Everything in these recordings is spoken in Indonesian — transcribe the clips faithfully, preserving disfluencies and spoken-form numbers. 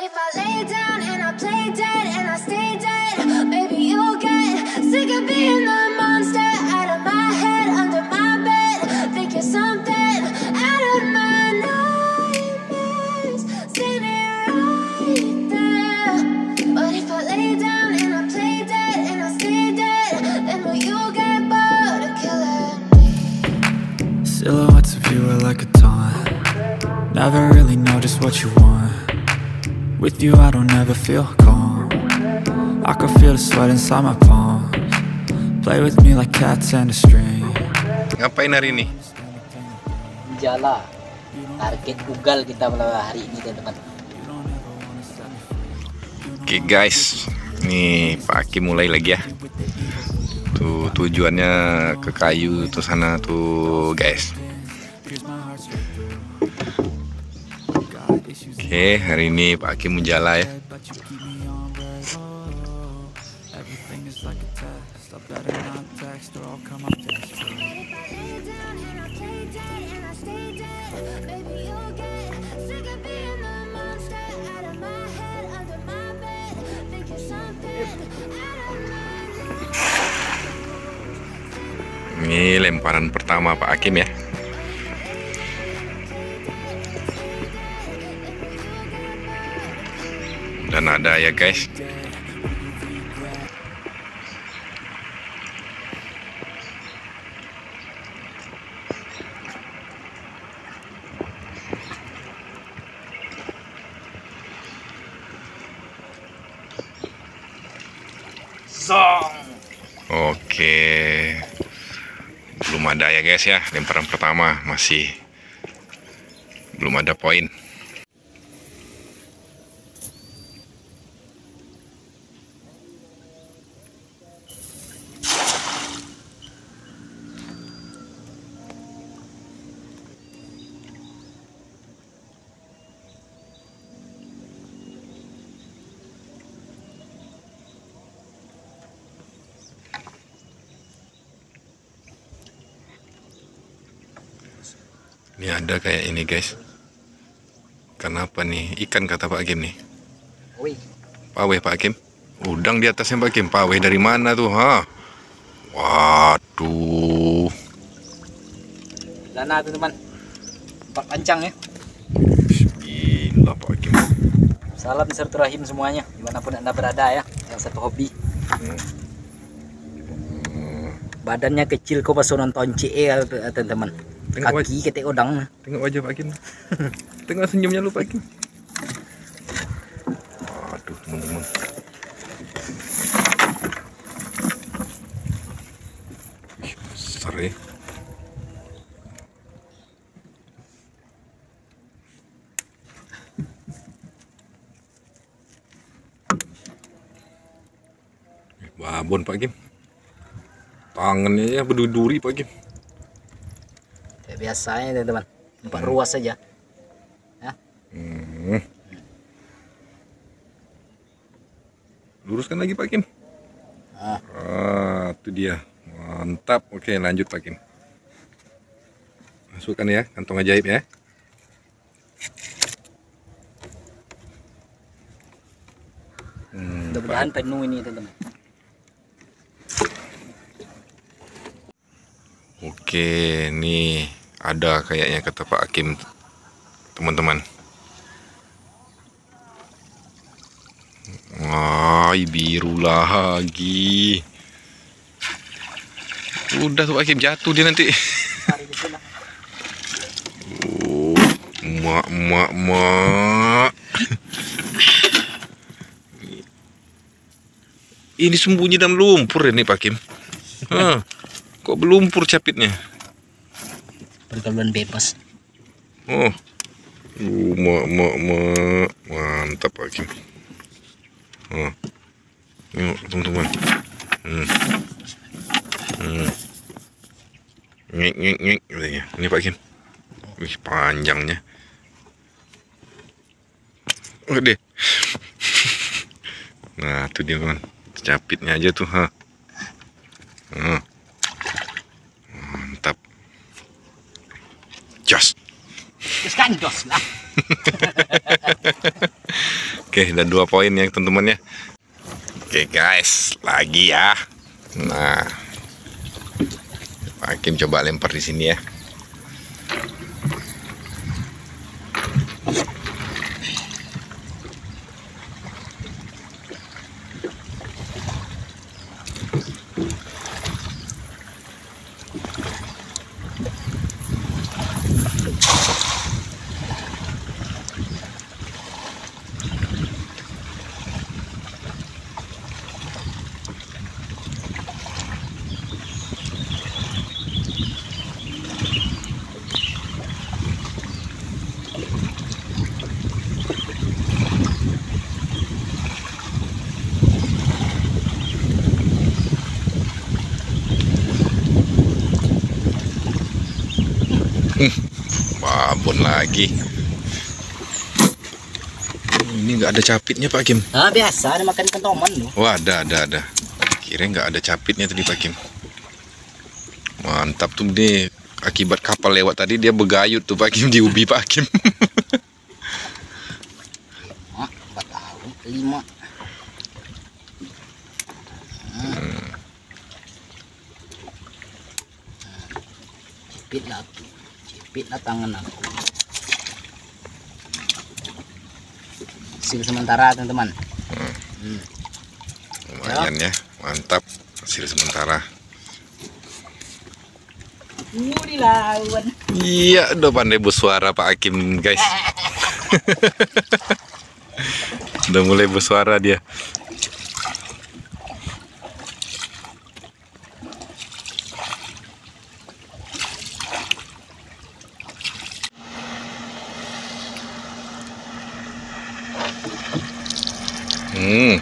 if I lay down and I play dead and I stay dead, maybe you'll get sick of being the monster out of my head, under my bed, thinking something out of my nightmares, standing right there. But if I lay down and I play dead and I stay dead, then will you get bored of killing me? Silhouettes of you are like a taunt. Never really know just what you want. With you I don't ever feel calm. I can feel the sweat inside my palms. Play with me like cats and a string. Ngapain hari ini? Jala. Target ugal kita pada hari ini teman-teman. Oke guys, nih Pak Aki mulai lagi ya. Tuh tujuannya ke kayu tuh sana tuh guys. Oke, hari ini Pak Aki menjala ya. Ini lemparan pertama Pak Hakim ya. Dan ada ya guys. Zong. Oke. Belum ada ya guys ya, lemparan pertama masih belum ada poin. Ini ada kayak ini guys. Kenapa nih? Ikan kata Pak Hakim nih. Wih. Paweh Pak Hakim. Udang di atasnya Pak Hakim. Paweh dari mana tuh? Ha? Waduh. Dana teman-teman. Pak Kancang ya. Gila Pak Hakim. Salam silaturahim semuanya dimanapun anda berada ya. Yang satu hobi. Hmm. Badannya kecil kok pas nonton C E ya teman-teman. Kaki ketek udang. Tengok wajah Pak Hakim. Tengok senyumnya lu Pak Hakim. Aduh teman-teman. Besar ya. Babon Pak Hakim. Tangannya ya berduri Pak Hakim. Kayak biasanya teman-teman. Empat hmm. ruas saja. Ya. Hmm. Luruskan lagi Pak Hakim. Ah. Ah, itu dia. Mantap. Oke, lanjut Pak Hakim. Masukkan ya, kantong ajaib ya. Hmm, Mudah-mudahan penuh ini teman-teman. Oke, nih ada kayaknya kata Pak Hakim, teman-teman. Wah, biru lagi. Udah tuh Pak Hakim, jatuh dia nanti. Oh, mak mak mak. Ini sembunyi dalam lumpur ini Pak Hakim. Hah. Kok berlumpur capitnya? Pergaulan bebas. Oh, uh, mak, mak, mak. Mantap Pak Hakim. Oh, yuk teman-teman. Hmm. Hmm. Ngik, ngik, ngik. Ini Pak Hakim. Wih, panjangnya. Gede. Nah, tuh dia teman. Capitnya aja tuh, ha. Hmm. Mantap. Jos. Jos kan jos lah. Oke, udah dua poin ya teman-teman ya. Oke guys, lagi ya. Nah, Pak Hakim coba lempar di sini ya. Babon lagi. Ini nggak ada capitnya Pak Hakim. Ah, biasa ada makan ikan toman loh. Wah, ada ada ada. Kira nggak ada capitnya tadi Pak Hakim. Mantap tuh nih. Akibat kapal lewat tadi dia begayut tuh Pak Hakim di ubi Pak Hakim. Ah, empat tahun lima. Hmm. Cipit lah aku. Cipit lah tangan aku. Hasil sementara teman-teman. Hmm. Hmm. Lumayan ya, mantap hasil sementara. Uh, dilawan. Iya, udah pandai bersuara Pak Hakim guys. Udah mulai bersuara dia. Hmm.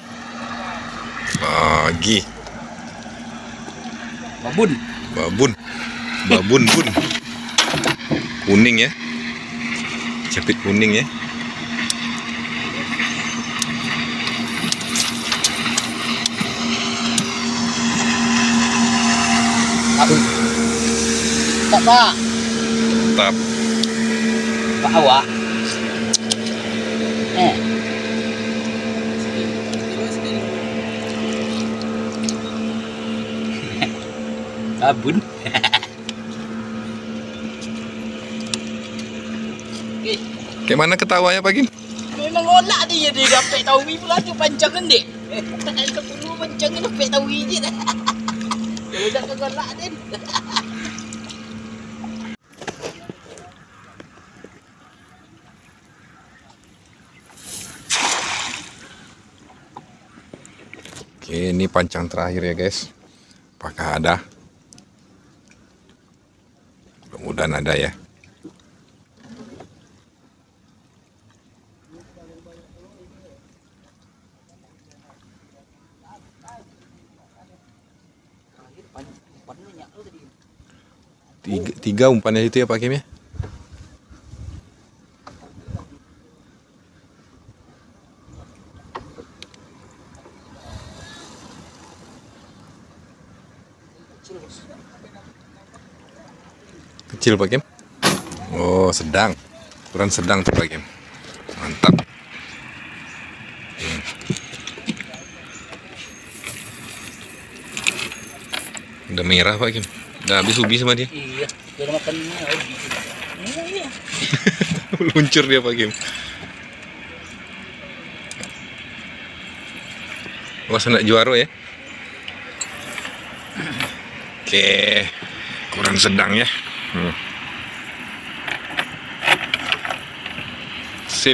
Lagi. Babun. Babun. Babun bun. Kuning ya. Capit kuning ya. Babun. Tak pak. Mantap. Pak awak. Eh. Babun. Kayak mana ketawanya Pak Hakim? Memang olak dia dia dapat tawi pula tu pancangan dek. Tak ada perlu pancangan dapat tawi je dah. Kalau dah kegolak dia. Oke, ini pancang terakhir ya guys. Apakah ada? Mudah-mudahan ada ya. Tiga, tiga umpannya itu ya Pak Hakim ya. Kecil Pak Hakim. Oh, sedang. Ukuran sedang tuh Pak Hakim. Mantap. Hmm. Udah merah Pak Hakim. Udah habis ubi sama dia. Iya, dia makan ini. Iya. Luncur dia Pak Hakim. Awas nak juara ya. Oke, ukuran sedang ya. Hmm. Sip.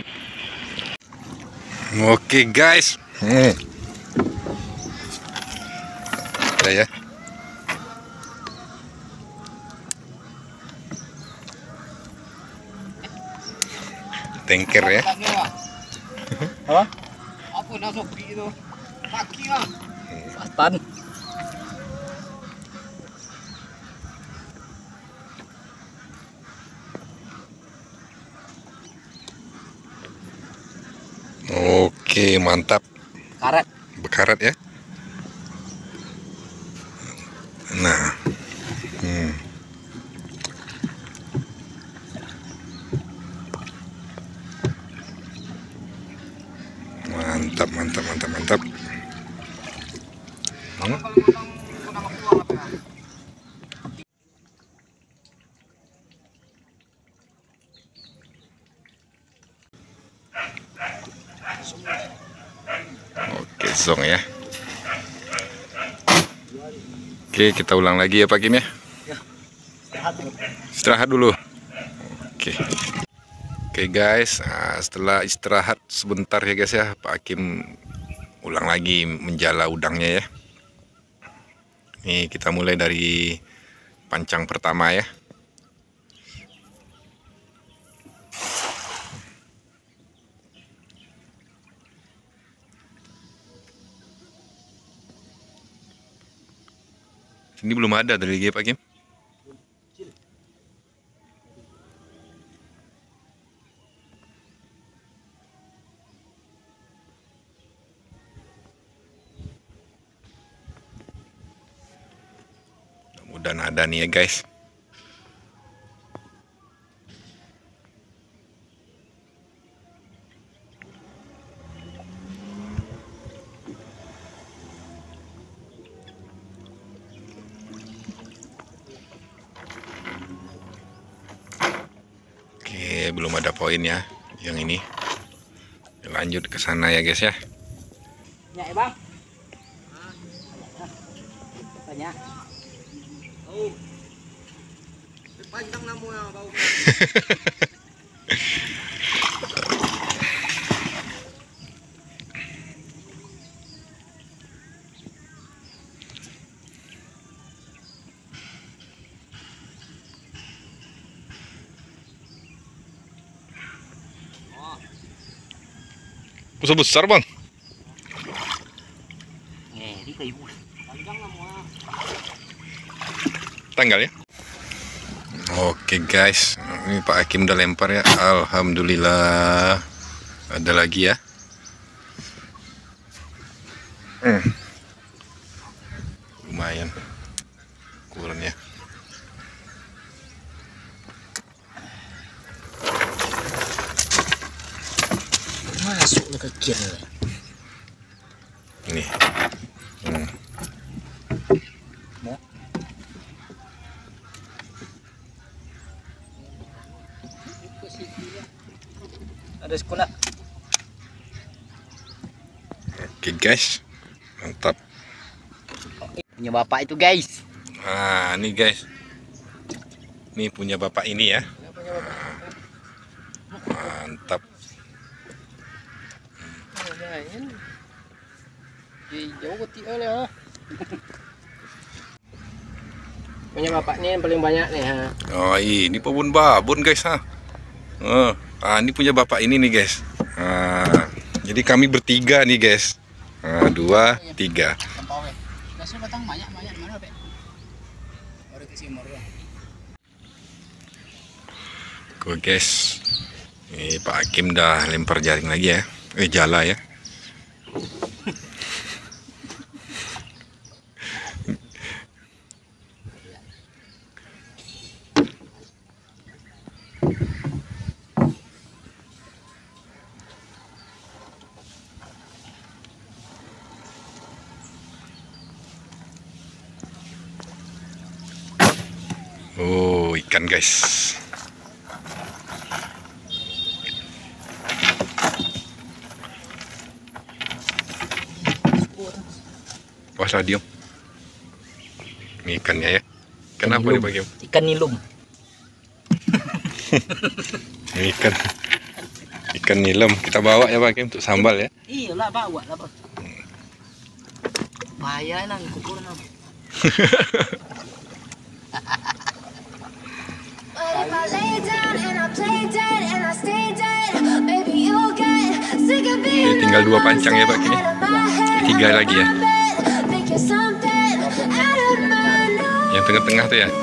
Oke guys. Hmm. Udah ya. Tanker ya. Apa? Apa nak sopi itu? Kaki ah. Satan. Oke, mantap. Karat. Bekarat ya. Nah. Hmm. Mantap, mantap, mantap, mantap. Hmm? Oke, zong ya. Oke, kita ulang lagi ya Pak Kim ya. Istirahat dulu. Oke. Oke guys, nah, setelah istirahat sebentar ya guys ya, Pak Kim ulang lagi menjala udangnya ya. Nih kita mulai dari pancang pertama ya. Ini belum ada dari Pak Kim. Dan ada nih ya guys. Oke, belum ada poin ya yang ini. Lanjut ke sana ya guys ya. Banyak ya bang? Banyak. Oh, panjang namanya bau. Besar-besar bang. Eh, di kayu. Panjang namanya. Tanggal ya. Oke guys, ini Pak Hakim udah lempar ya. Alhamdulillah. Ada lagi ya. Hmm. Lumayan ukurannya. Masuk ke kiri. Ini. Hmm. Ada sekolah. Oke guys, mantap. Punya bapak itu guys. Nah ini guys, ini punya bapak ini ya. Mantap. Punya bapak nih yang paling banyak nih ha. Oh ini babon-babon guys ha. Oh, ah, ini punya bapak ini nih guys. Ah, jadi kami bertiga nih guys. Ah, dua, tiga. Oke guys, ini Pak Hakim dah lempar jaring lagi ya. Eh jala ya. Oh, ikan guys. Pas radium. Ini ikannya ya. Kenapa nih Pak? Ikan nilum. Ini ikan. Ikan nilem. Kita bawa ya Pak Kim untuk sambal ya. Iya lah bawa lah Pak. Bahaya nang kukur nang. But if I lay down and I play dead and I stay dead, baby you'll get sick of being tinggal dua pancang ya Pak ini. Tiga lagi ya. Yang tengah-tengah tuh ya.